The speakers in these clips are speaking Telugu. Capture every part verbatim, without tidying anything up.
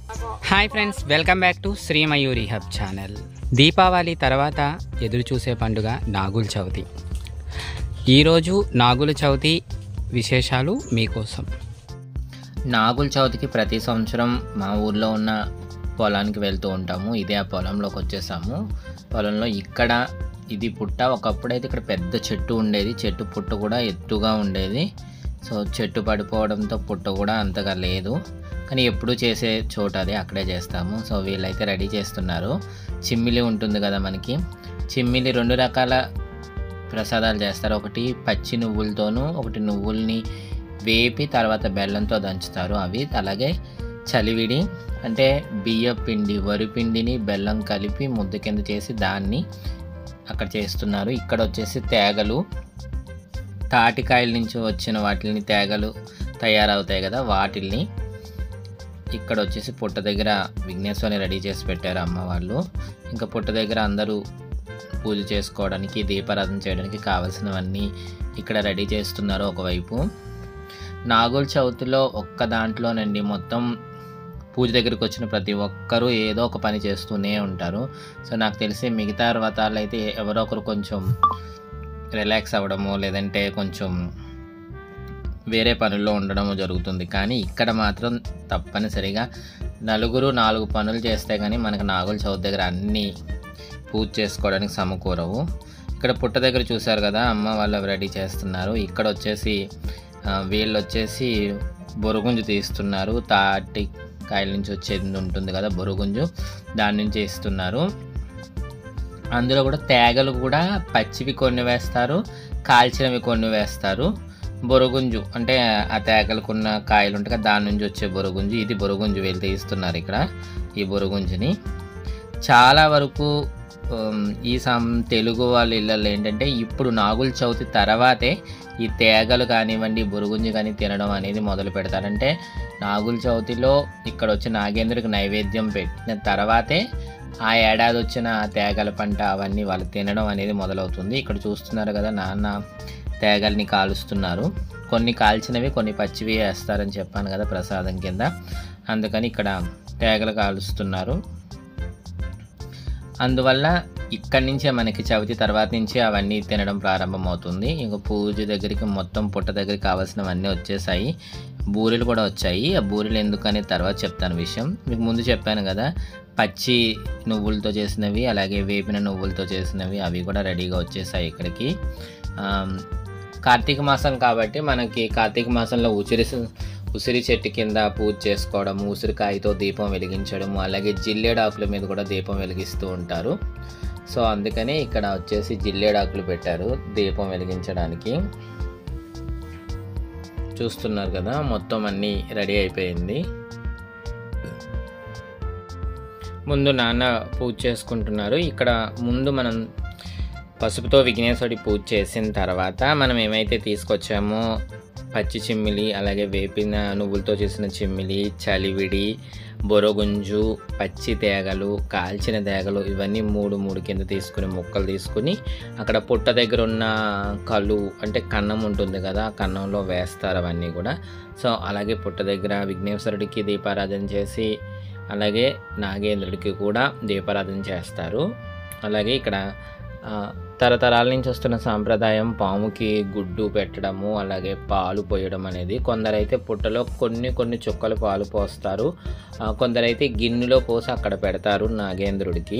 Hi friends, welcome back to Shri Mayuri hub channel. Deepavali తర్వాత ఎదురు చూసే పండుగ నాగుల చవితి. ఈరోజు నాగుల చవితి విశేషాలు మీకోసం. నాగుల చవితికి ప్రతి సంవత్సరం మా ఊర్లో ఉన్న పొలానికి వెళ్తూ ఉంటాము. ఇదే ఆ పొలంలోకి వచ్చేసాము. పొలంలో ఇక్కడ ఇది పుట్ట. ఒకప్పుడైతే ఇక్కడ పెద్ద చెట్టు ఉండేది. చెట్టు పుట్ట కూడా ఎత్తుగా ఉండేది. సో చెట్టు పడిపోవడంతో పుట్ట కూడా అంతగా లేదు. కానీ ఎప్పుడు చేసే చోట అది, అక్కడే చేస్తాము. సో వీళ్ళైతే రెడీ చేస్తున్నారు. చిమ్మిలి ఉంటుంది కదా మనకి, చిమ్మిలి రెండు రకాల ప్రసాదాలు చేస్తారు. ఒకటి పచ్చి నువ్వులతోనూ, ఒకటి నువ్వుల్ని వేపి తర్వాత బెల్లంతో దంచుతారు అవి. అలాగే చలివిడి అంటే బియ్య పిండి, వరి పిండిని బెల్లం కలిపి ముద్ద కింద చేసి దాన్ని అక్కడ చేస్తున్నారు. ఇక్కడ వచ్చేసి తేగలు, తాటికాయల నుంచి వచ్చిన వాటిని తేగలు తయారవుతాయి కదా, వాటిల్ని ఇక్కడ వచ్చేసి పుట్ట దగ్గర విఘ్నేశ్వరిని రెడీ చేసి పెట్టారు అమ్మ వాళ్ళు. ఇంకా పుట్ట దగ్గర అందరూ పూజ చేసుకోవడానికి, దీపారాధన చేయడానికి కావాల్సినవన్నీ ఇక్కడ రెడీ చేస్తున్నారు. ఒకవైపు నాగుల చవితిలో ఒక్క దాంట్లోనండి మొత్తం పూజ దగ్గరికి వచ్చిన ప్రతి ఒక్కరూ ఏదో ఒక పని చేస్తూనే ఉంటారు. సో నాకు తెలిసి మిగతా వ్రతాలు అయితే ఎవరో ఒకరు కొంచెం రిలాక్స్ అవ్వడము, లేదంటే కొంచెం వేరే పనుల్లో ఉండడం జరుగుతుంది. కానీ ఇక్కడ మాత్రం తప్పనిసరిగా నలుగురు నాలుగు పనులు చేస్తే కానీ మనకు నాగుల చవితి దగ్గర అన్నీ పూజ చేసుకోవడానికి సమకూరవు. ఇక్కడ పుట్ట దగ్గర చూశారు కదా, అమ్మ వాళ్ళు రెడీ చేస్తున్నారు. ఇక్కడ వచ్చేసి వీళ్ళు వచ్చేసి బొరుగుంజు తీస్తున్నారు. తాటి కాయల నుంచి వచ్చేది ఉంటుంది కదా బొరుగుంజు, దాని నుంచి ఇస్తున్నారు. అందులో కూడా తేగలు కూడా పచ్చివి కొన్ని వేస్తారు, కాల్చినవి కొన్ని వేస్తారు. బొరుగుంజు అంటే ఆ తేగలకున్న కాయలు ఉంటాయి కదా, దాని నుంచి వచ్చే బొరుగుంజు. ఇది బొరుగుంజు వీళ్ళు తీస్తున్నారు ఇక్కడ, ఈ బొరుగుంజుని. చాలా వరకు ఈ సం తెలుగు వాళ్ళ ఇళ్ళల్లో ఏంటంటే ఇప్పుడు నాగుల చవితి తర్వాతే ఈ తేగలు కానివ్వండి, బొరుగుంజు కానీ తినడం అనేది మొదలు పెడతారంటే నాగుల చవితిలో ఇక్కడ వచ్చి నాగేంద్రుడికి నైవేద్యం పెట్టిన తర్వాతే ఆ ఏడాది వచ్చిన తేగల పంట అవన్నీ వాళ్ళు తినడం అనేది మొదలవుతుంది. ఇక్కడ చూస్తున్నారు కదా, నాన్న తేగల్ని కాలుస్తున్నారు. కొన్ని కాల్చినవి, కొన్ని పచ్చివి వేస్తారని చెప్పాను కదా ప్రసాదం కింద, అందుకని ఇక్కడ తేగలు కాలుస్తున్నారు. అందువల్ల ఇక్కడి నుంచే మనకి చవితి తర్వాత నుంచి అవన్నీ తినడం ప్రారంభమవుతుంది. ఇంక పూజ దగ్గరికి మొత్తం పుట్ట దగ్గరికి కావాల్సినవన్నీ వచ్చేసాయి. బూరెలు కూడా వచ్చాయి. ఆ బూరెలు ఎందుకనే తర్వాత చెప్తాను విషయం. మీకు ముందు చెప్పాను కదా, పచ్చి నువ్వులతో చేసినవి అలాగే వేపిన నువ్వులతో చేసినవి అవి కూడా రెడీగా వచ్చేసాయి ఇక్కడికి. కార్తీక మాసం కాబట్టి మనకి కార్తీక మాసంలో ఉసిరి ఉసిరి చెట్టు కింద పూజ చేసుకోవడము, ఉసిరికాయతో దీపం వెలిగించడము, అలాగే జిల్లేడాకుల మీద కూడా దీపం వెలిగిస్తూ ఉంటారు. సో అందుకని ఇక్కడ వచ్చేసి జిల్లేడాకులు పెట్టారు దీపం వెలిగించడానికి. చూస్తున్నారు కదా, మొత్తం అన్నీ రెడీ అయిపోయింది. ముందు నాన్న పూజ చేసుకుంటున్నారు. ఇక్కడ ముందు మనం పసుపుతో విఘ్నేశ్వరుడి పూజ చేసిన తర్వాత మనం ఏమైతే తీసుకొచ్చామో పచ్చి చిమ్మిలి, అలాగే వేపిన నువ్వులతో చేసిన చిమ్మిలి, చలివిడి, బొరుగుంజు, పచ్చి తేగలు, కాల్చిన తేగలు, ఇవన్నీ మూడు మూడు కింద తీసుకుని ముక్కలు తీసుకుని అక్కడ పుట్ట దగ్గర ఉన్న కళ్ళు అంటే కన్నం ఉంటుంది కదా, ఆ కన్నంలో వేస్తారు అవన్నీ కూడా. సో అలాగే పుట్ట దగ్గర విఘ్నేశ్వరుడికి దీపారాధన చేసి అలాగే నాగేంద్రుడికి కూడా దీపారాధన చేస్తారు. అలాగే ఇక్కడ తరతరాల నుంచి వస్తున్న సాంప్రదాయం పాముకి గుడ్డు పెట్టడము, అలాగే పాలు పోయడం అనేది. కొందరైతే పుట్టలో కొన్ని కొన్ని చుక్కలు పాలు పోస్తారు, కొందరైతే గిన్నెలో పోసి అక్కడ పెడతారు నాగేంద్రుడికి.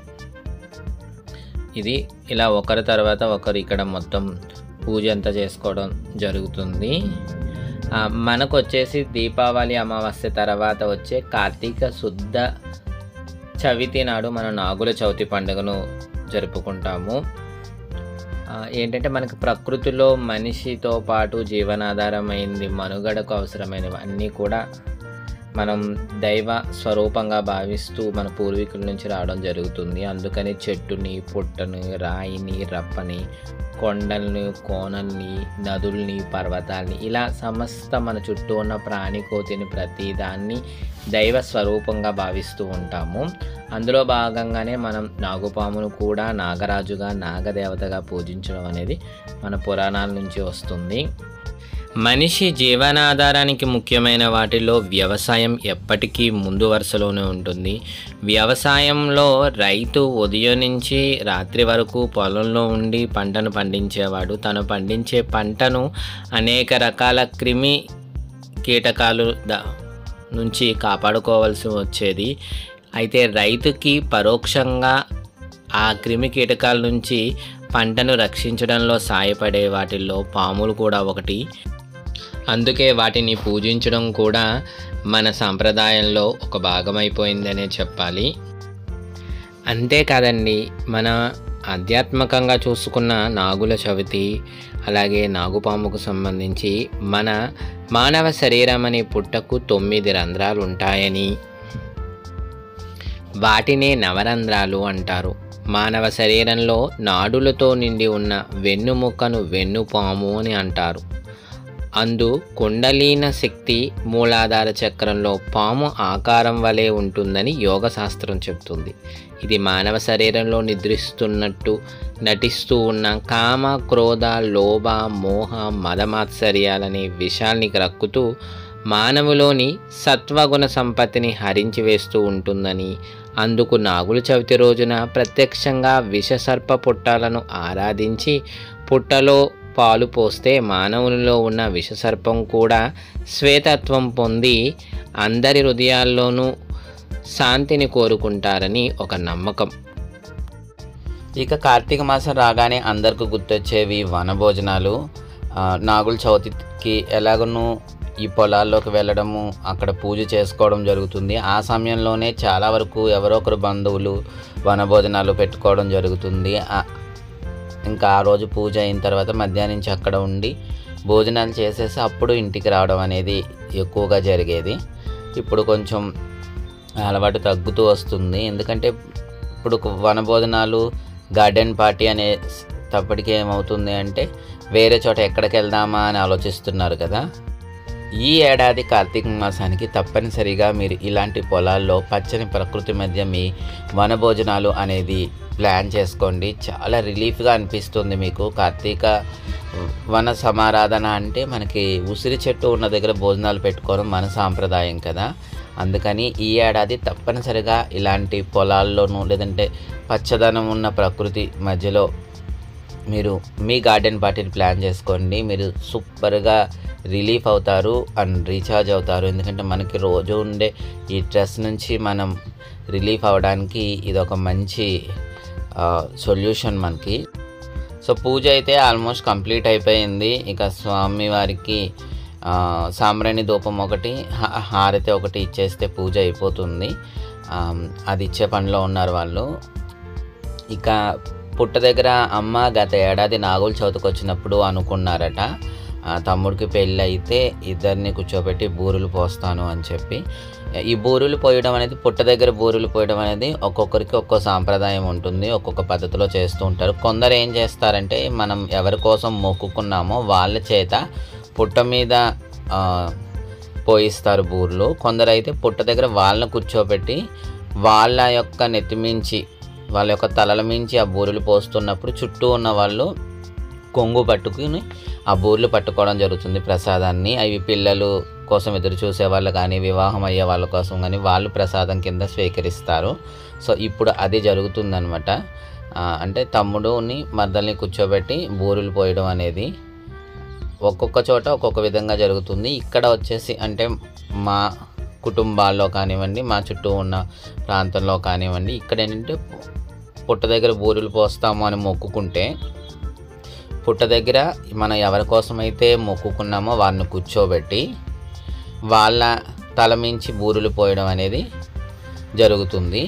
ఇది ఇలా ఒకరి తర్వాత ఒకరు ఇక్కడ మొత్తం పూజ అంతా చేసుకోవడం జరుగుతుంది. మనకు వచ్చేసి దీపావళి అమావాస్య తర్వాత వచ్చే కార్తీక శుద్ధ చవితి నాడు మనం నాగుల చవితి పండుగను జరుపుకుంటాము. ఏంటంటే మనకు ప్రకృతిలో మనిషితో పాటు జీవనాధారమైంది, మనుగడకు అవసరమైనవి అన్నీ కూడా మనం దైవ స్వరూపంగా భావిస్తూ మన పూర్వీకుల నుంచి రావడం జరుగుతుంది. అందుకని చెట్టుని, పుట్టని, రాయిని, రప్పని, కొండల్ని, కోనల్ని, నదుల్ని, పర్వతాల్ని ఇలా సమస్త మన చుట్టూ ఉన్న ప్రాణి కోతిని ప్రతి దాన్ని దైవ స్వరూపంగా భావిస్తూ ఉంటాము. అందులో భాగంగానే మనం నాగుపామును కూడా నాగరాజుగా, నాగదేవతగా పూజించడం అనేది మన పురాణాల నుంచి వస్తుంది. మనిషి జీవనాధారానికి ముఖ్యమైన వాటిలో వ్యవసాయం ఎప్పటికీ ముందు వరుసలోనే ఉంటుంది. వ్యవసాయంలో రైతు ఉదయం నుంచి రాత్రి వరకు పొలంలో ఉండి పంటను పండించేవాడు. తను పండించే పంటను అనేక రకాల క్రిమి కీటకాలు ద నుంచి కాపాడుకోవాల్సి వచ్చేది. అయితే రైతుకి పరోక్షంగా ఆ క్రిమి కీటకాల నుంచి పంటను రక్షించడంలో సాయపడే వాటిల్లో పాములు కూడా ఒకటి. అందుకే వాటిని పూజించడం కూడా మన సాంప్రదాయంలో ఒక భాగమైపోయిందనే చెప్పాలి. అంతేకాదండి, మన ఆధ్యాత్మికంగా చూసుకున్న నాగుల చవితి, అలాగే నాగుపాముకు సంబంధించి మన మానవ శరీరం అనే పుట్టకు తొమ్మిది రంధ్రాలు ఉంటాయని, వాటినే నవరంధ్రాలు అంటారు. మానవ శరీరంలో నాడులతో నిండి ఉన్న వెన్నుముక్కను వెన్నుపాము అని అంటారు. అందు కుండలీన శక్తి మూలాధార చక్రంలో పాము ఆకారం వలె ఉంటుందని యోగ శాస్త్రం చెప్తుంది. ఇది మానవ శరీరంలో నిద్రిస్తున్నట్టు నటిస్తూ ఉన్న కామ, క్రోధ, లోభ, మోహ, మదమాత్సర్యాలనే విషయాల్ని రక్కుతూ మానవులోని సత్వగుణ సంపత్తిని హరించి వేస్తూ ఉంటుందని, అందుకు నాగుల చవితి రోజున ప్రత్యక్షంగా విషసర్ప పుట్టాలను ఆరాధించి పుట్టలో పాలు పోస్తే మానవునిలో ఉన్న విషసర్పం కూడా శ్వేతత్వం పొంది అందరి హృదయాల్లోనూ శాంతిని కోరుకుంటారని ఒక నమ్మకం. ఇక కార్తీక మాసం రాగానే అందరికి గుర్తొచ్చేవి వనభోజనాలు. నాగుల చవితికి ఎలాగనూ ఈ పొలాల్లోకి వెళ్ళడము, అక్కడ పూజ చేసుకోవడం జరుగుతుంది. ఆ సమయంలోనే చాలా వరకు ఎవరో ఒకరు బంధువులు వనభోజనాలు పెట్టుకోవడం జరుగుతుంది. ఇంకా ఆ రోజు పూజ అయిన తర్వాత మధ్యాహ్నం నుంచి అక్కడ ఉండి భోజనాలు చేసేసి అప్పుడు ఇంటికి రావడం అనేది ఎక్కువగా జరిగేది. ఇప్పుడు కొంచెం అలవాటు తగ్గుతూ వస్తుంది. ఎందుకంటే ఇప్పుడు వనభోజనాలు, గార్డెన్ పార్టీ అనే తప్పటికి ఏమవుతుంది అంటే వేరే చోట ఎక్కడికి వెళ్దామా అని ఆలోచిస్తున్నారు కదా. ఈ ఏడాది కార్తీక మాసానికి తప్పనిసరిగా మీరు ఇలాంటి పొలాల్లో పచ్చని ప్రకృతి మధ్య మీ వనభోజనాలు అనేది ప్లాన్ చేసుకోండి. చాలా రిలీఫ్గా అనిపిస్తుంది మీకు. కార్తీక వన సమారాధన అంటే మనకి ఉసిరి చెట్టు ఉన్న దగ్గర భోజనాలు పెట్టుకోవడం మన సాంప్రదాయం కదా. అందుకని ఈ ఏడాది తప్పనిసరిగా ఇలాంటి పొలాల్లోనూ లేదంటే పచ్చదనం ఉన్న ప్రకృతి మధ్యలో మీరు మీ గార్డెన్ పార్టీని ప్లాన్ చేసుకోండి. మీరు సూపర్గా రిలీఫ్ అవుతారు అండ్ రీఛార్జ్ అవుతారు. ఎందుకంటే మనకి రోజు ఉండే ఈ స్ట్రెస్ నుంచి మనం రిలీఫ్ అవ్వడానికి ఇది ఒక మంచి సొల్యూషన్ మనకి. సో పూజ అయితే ఆల్మోస్ట్ కంప్లీట్ అయిపోయింది. ఇక స్వామివారికి సాంబ్రాణి ధూపం ఒకటి, హారతి ఒకటి ఇచ్చేస్తే పూజ అయిపోతుంది. అది ఇచ్చే పనిలో ఉన్నారు వాళ్ళు. ఇక పుట్ట దగ్గర అమ్మ గత ఏడాది నాగుల చవితికి వచ్చినప్పుడు అనుకున్నారట, తమ్ముడికి పెళ్ళి అయితే ఇద్దరిని కూర్చోబెట్టి బూరులు పోస్తాను అని చెప్పి. ఈ బూరులు పోయడం అనేది, పుట్ట దగ్గర బూరులు పోయడం అనేది ఒక్కొక్కరికి ఒక్కో సాంప్రదాయం ఉంటుంది, ఒక్కొక్క పద్ధతిలో చేస్తూ ఉంటారు. కొందరు ఏం చేస్తారంటే మనం ఎవరి కోసం మొక్కుకున్నామో వాళ్ళ చేత పుట్ట మీద పోయిస్తారు బూర్లు. కొందరు అయితే పుట్ట దగ్గర వాళ్ళని కూర్చోబెట్టి వాళ్ళ యొక్క నెత్తిమించి వాళ్ళ యొక్క తలల మించి ఆ బూరెలు పోస్తున్నప్పుడు చుట్టూ ఉన్న వాళ్ళు కొంగు పట్టుకుని ఆ బూరెలు పట్టుకోవడం జరుగుతుంది ప్రసాదాన్ని. అవి పిల్లలు కోసం ఎదురు చూసే వాళ్ళు కానీ, వివాహం అయ్యే వాళ్ళ కోసం కానీ వాళ్ళు ప్రసాదం కింద స్వీకరిస్తారు. సో ఇప్పుడు అది జరుగుతుందనమాట. అంటే తమ్ముడుని మర్దల్ని కూర్చోబెట్టి బూరెలు పోయడం అనేది ఒక్కొక్క చోట ఒక్కొక్క విధంగా జరుగుతుంది. ఇక్కడ వచ్చేసి అంటే మా కుటుంబాల్లో కానివ్వండి, మా చుట్టూ ఉన్న ప్రాంతంలో కానివ్వండి, ఇక్కడ ఏంటంటే పుట్ట దగ్గర బూరెలు పోస్తాము అని మొక్కుకుంటే పుట్ట దగ్గర మనం ఎవరి కోసమైతే మొక్కుకున్నామో వాళ్ళని కూర్చోబెట్టి వాళ్ళ తల మించి బూరెలు పోయడం అనేది జరుగుతుంది.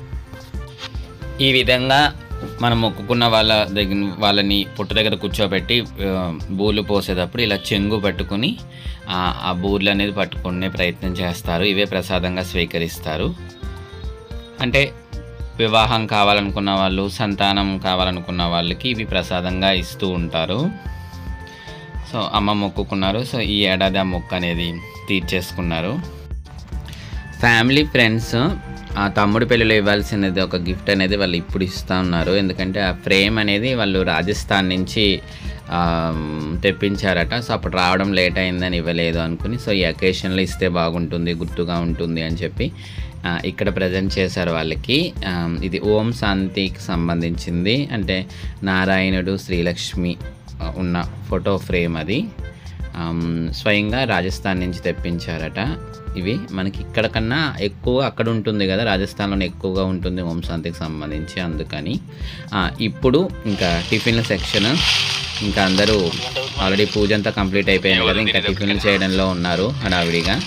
ఈ విధంగా మనం మొక్కుకున్న వాళ్ళ దగ్గర వాళ్ళని పుట్ట దగ్గర కూర్చోబెట్టి బూర్లు పోసేటప్పుడు ఇలా చెంగు పట్టుకుని ఆ బూర్లు అనేది పట్టుకునే ప్రయత్నం చేస్తారు. ఇవే ప్రసాదంగా స్వీకరిస్తారు. అంటే వివాహం కావాలనుకున్న వాళ్ళు, సంతానం కావాలనుకున్న వాళ్ళకి ఇవి ప్రసాదంగా ఇస్తూ ఉంటారు. సో అమ్మ మొక్కుకున్నారు. సో ఈ ఏడాది ఆ మొక్కు అనేది తీర్చేసుకున్నారు. ఫ్యామిలీ, ఫ్రెండ్స్ ఆ తమ్ముడి పెళ్ళిలో ఇవ్వాల్సినది ఒక గిఫ్ట్ అనేది వాళ్ళు ఇప్పుడు ఇస్తూ ఉన్నారు. ఎందుకంటే ఆ ఫ్రేమ్ అనేది వాళ్ళు రాజస్థాన్ నుంచి తెప్పించారట. సో అప్పుడు రావడం లేట్ అయిందని ఇవ్వలేదు అనుకుని, సో ఈ అకేషన్లో ఇస్తే బాగుంటుంది, గుర్తుగా ఉంటుంది అని చెప్పి ఇక్కడ ప్రజెంట్ చేశారు వాళ్ళకి. ఇది ఓం శాంతికి సంబంధించింది, అంటే నారాయణుడు శ్రీలక్ష్మి ఉన్న ఫోటో ఫ్రేమ్. అది స్వయంగా రాజస్థాన్ నుంచి తెప్పించారట. ఇవి మనకి ఇక్కడ కన్నా ఎక్కువ అక్కడ ఉంటుంది కదా, రాజస్థాన్లోనే ఎక్కువగా ఉంటుంది ఓం శాంతికి సంబంధించి, అందుకని. ఇప్పుడు ఇంకా టిఫిన్ల సెక్షన్, ఇంకా అందరూ ఆల్రెడీ పూజ అంతా కంప్లీట్ అయిపోయింది కదా, ఇంకా టిఫిన్లు చేయడంలో ఉన్నారు హడావిడిగా.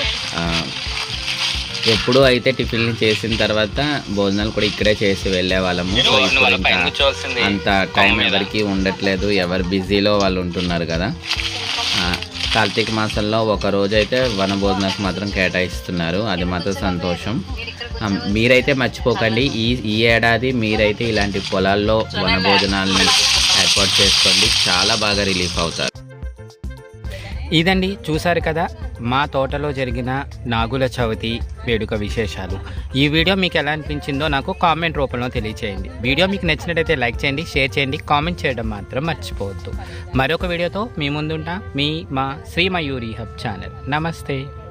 ఎప్పుడు అయితే టిఫిన్లు చేసిన తర్వాత భోజనాలు కూడా ఇక్కడే చేసి వెళ్ళే వాళ్ళము. సో ఇప్పుడు ఇంకా అంత టైం ఎవరికి ఉండట్లేదు, ఎవరు బిజీలో వాళ్ళు ఉంటున్నారు కదా. కార్తీక మాసంలో ఒక రోజు అయితే వన భోజనాలకు మాత్రం కేటాయిస్తున్నారు, అది మాత్రం సంతోషం. మీరైతే మర్చిపోకండి, ఈ ఈ ఏడాది మీరైతే ఇలాంటి పొలాల్లో వన భోజనాలని ఏర్పాటు చేసుకోండి, చాలా బాగా రిలీఫ్ అవుతారు. ఇదండి, చూసారు కదా మా తోటలో జరిగిన నాగుల చవితి వేడుక విశేషాలు. ఈ వీడియో మీకు ఎలా అనిపించిందో నాకు కామెంట్ రూపంలో తెలియచేయండి. వీడియో మీకు నచ్చినట్టయితే లైక్ చేయండి, షేర్ చేయండి, కామెంట్ చేయడం మాత్రం మర్చిపోవద్దు. మరొక వీడియోతో మీ ముందుంటా మీ మా శ్రీ మయూరి హబ్ ఛానల్. నమస్తే.